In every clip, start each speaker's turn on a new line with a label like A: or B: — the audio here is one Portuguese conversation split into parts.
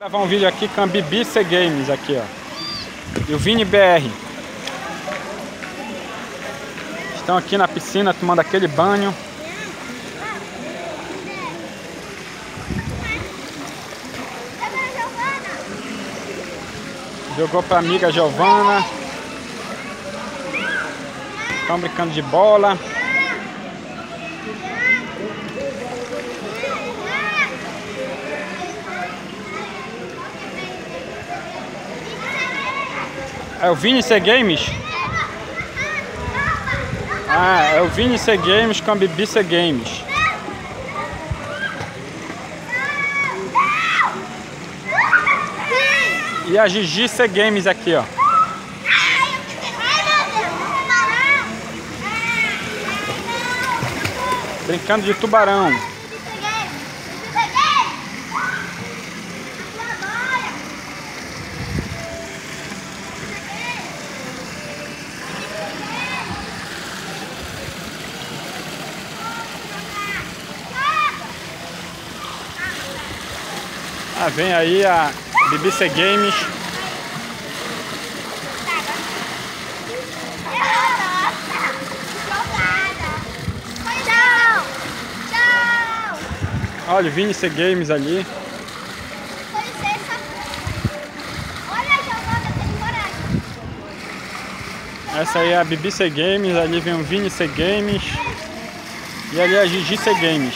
A: Vou gravar um vídeo aqui com a BBC Games aqui, ó. E o Vini BR. Estão aqui na piscina tomando aquele banho. Jogou pra amiga Giovana. Estão brincando de bola. É o Vini C Games? Ah, é o Vini C Games com a BBC Games. E a Gigi C Games aqui, ó. Brincando de tubarão. Ah, vem aí a BBC Games. Olha o Vini C Games ali. Essa aí é a BBC Games, ali vem o Vini C Games. E ali é a Gigi C Games.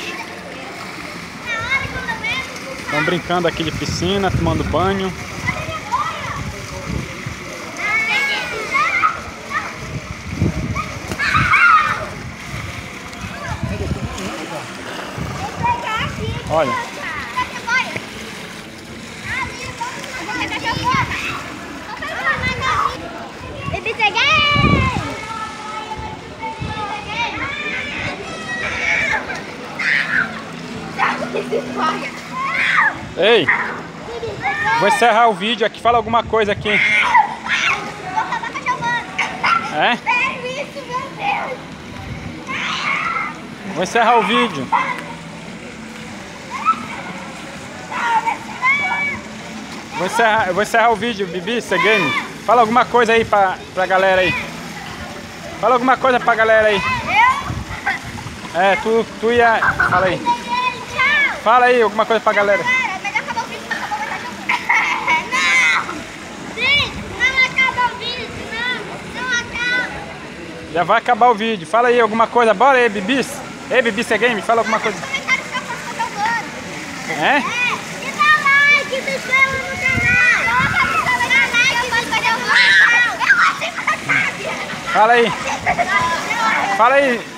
A: Estão brincando aqui de piscina, tomando banho. Olha. Ei, vou encerrar o vídeo aqui. Fala alguma coisa aqui. É? Vou encerrar o vídeo. Vou encerrar o vídeo, BBC Game. Fala alguma coisa aí pra galera aí. Fala alguma coisa pra galera aí. É, tu e a... Fala aí. Fala aí alguma coisa pra galera. Já vai acabar o vídeo. Fala aí alguma coisa. Bora aí, BBC. Ei, BBC Game, fala alguma coisa. É? Fala aí. Fala aí.